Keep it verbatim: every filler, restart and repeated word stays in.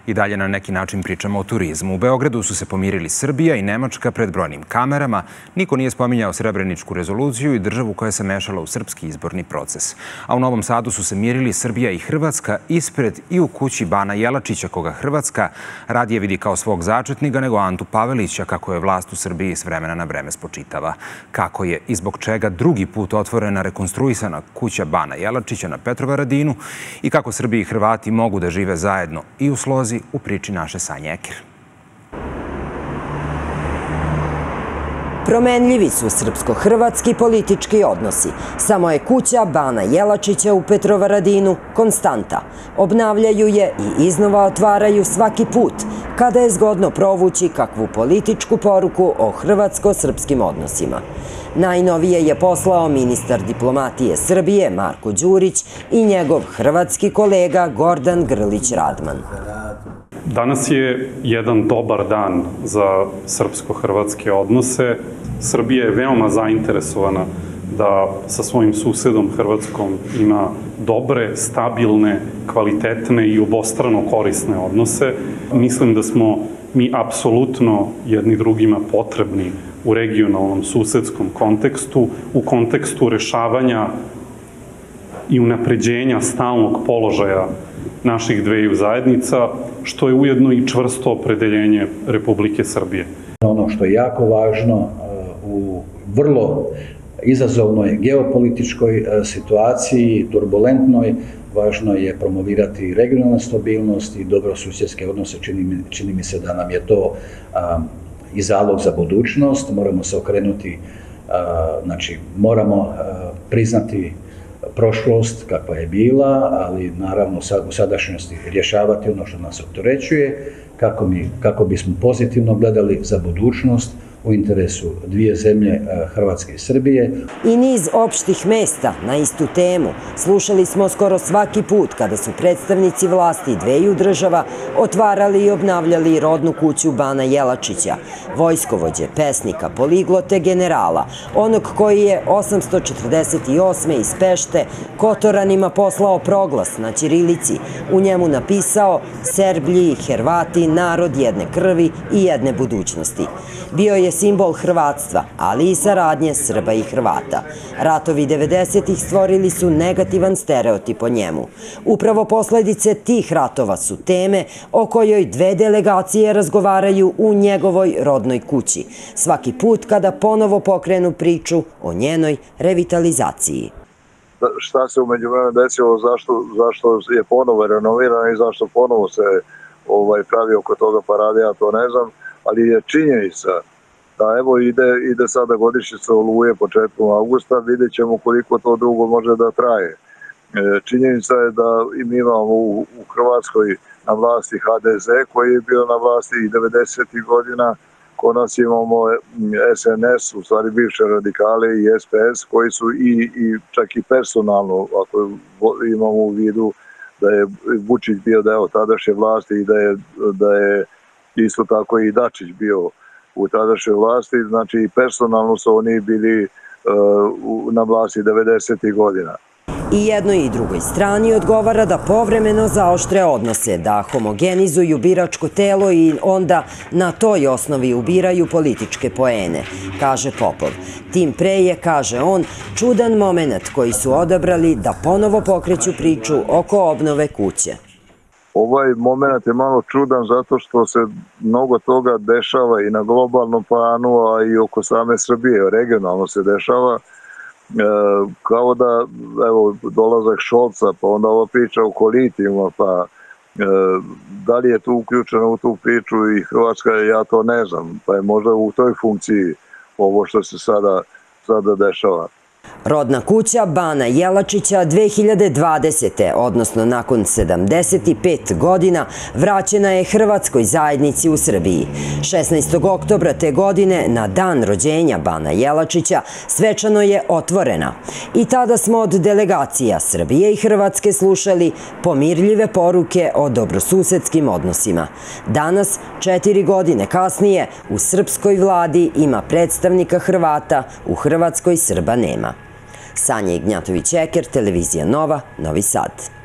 I dalje na neki način pričamo o turizmu. U Beogradu su se pomirili Srbija i Nemačka pred brojnim kamerama. Niko nije spominjao Srebreničku rezoluciju i državu koja se mešala u srpski izborni proces. A u Novom Sadu su se mirili Srbija i Hrvatska ispred i u kući Bana Jelačića, koga Hrvatska radije vidi kao svog začetnika nego Antu Pavelića, kako je vlast u Srbiji s vremena na vreme spočitava. Kako je i zbog čega drugi put otvorena rekonstruisana kuća Bana Jelačića na Petrovaradinu i kako Srbi i Hrvati mogu da žive zajedno i u slozi, u priči naše Sanje Ekir. Promenljivi su srpsko-hrvatski politički odnosi. Samo je kuća Bana Jelačića u Petrovaradinu konstanta. Obnavljaju je i iznova otvaraju svaki put kada je zgodno provući kakvu političku poruku o hrvatsko-srpskim odnosima. Najnovije je poslao ministar diplomatije Srbije Marko Đurić i njegov hrvatski kolega Gordan Grlić Radman. Danas je jedan dobar dan za srpsko-hrvatske odnose. Srbija je veoma zainteresovana da sa svojim susedom Hrvatskom ima dobre, stabilne, kvalitetne i obostrano korisne odnose. Mislim da smo mi apsolutno jedni drugima potrebni u regionalnom susedskom kontekstu, u kontekstu rešavanja i unapređenja stalnog položaja naših dveju zajednica, što je ujedno i čvrsto opredeljenje Republike Srbije. Ono što je jako važno u vrlo izazovnoj geopolitičkoj situaciji, turbulentnoj, važno je promovirati regionalnu stabilnost i dobrosusjedske odnose. Čini, čini mi se da nam je to a, i zalog za budućnost. Moramo se okrenuti, a, znači moramo a, priznati prošlost kakva je bila, ali naravno u sadašnjosti rješavati ono što nas opterećuje, kako, mi, kako bismo pozitivno gledali za budućnost u interesu dvije zemlje, Hrvatske i Srbije. I niz opštih mesta na istu temu slušali smo skoro svaki put kada su predstavnici vlasti dveju država otvarali i obnavljali rodnu kuću Bana Jelačića, vojskovođe, pesnika, poliglote, generala, onog koji je osamsto četrdeset osme iz Pešte Kotoranima poslao proglas na ćirilici, u njemu napisao Serblji i Hrvati, narod jedne krvi i jedne budućnosti. Bio je simbol hrvatstva, ali i saradnje Srba i Hrvata. Ratovi devedesetih stvorili su negativan stereotip o njemu. Upravo posledice tih ratova su teme o kojoj dve delegacije razgovaraju u njegovoj rodnoj kući, svaki put kada ponovo pokrenu priču o njenoj revitalizaciji. Šta se umeđu vremenu desilo, zašto, zašto je ponovo renovirano i zašto ponovo se ovaj, pravi oko toga parade, ja to ne znam, ali je činjenica da evo ide, ide sada godišnjica Oluje početkom avgusta, vidjet ćemo koliko to dugo može da traje. E, činjenica je da mi imamo u, u Hrvatskoj na vlasti ha de ze koji je bio na vlasti i devedesetih godina, kod nas imamo es en es, u stvari bivše radikale i es pe es koji su i, i čak i personalno, ako imamo u vidu da je Vučić bio deo tadašnje vlasti i da je, da je isto tako i Dačić bio u tadašnjoj vlasti, znači i personalno su oni bili uh, na vlasti devedesetih godina. I jednoj i drugoj strani odgovara da povremeno zaoštre odnose, da homogenizuju biračko telo i onda na toj osnovi ubiraju političke poene, kaže Popov. Tim pre je, kaže on, čudan moment koji su odabrali da ponovo pokreću priču oko obnove kuće. Ovaj moment je malo čudan zato što se mnogo toga dešava i na globalnom planu, a i oko same Srbije, regionalno se dešava. E, kao da, evo, dolazak Šolca, pa onda ova priča oko litijuma, pa e, da li je tu uključeno u tu priču i Hrvatska, ja to ne znam, pa je možda u toj funkciji ovo što se sada, sada dešava. Rodna kuća Bana Jelačića dve hiljade dvadesete. odnosno nakon sedamdeset pet godina, vraćena je hrvatskoj zajednici u Srbiji. šesnaestog oktobra te godine, na dan rođenja Bana Jelačića, svečano je otvorena. I tada smo od delegacija Srbije i Hrvatske slušali pomirljive poruke o dobrosusedskim odnosima. Danas, četiri godine kasnije, u srpskoj vladi ima predstavnika Hrvata, u Hrvatskoj Srba nema. Sanja Ignjatović-Ekir, Televizija Nova, Novi Sad.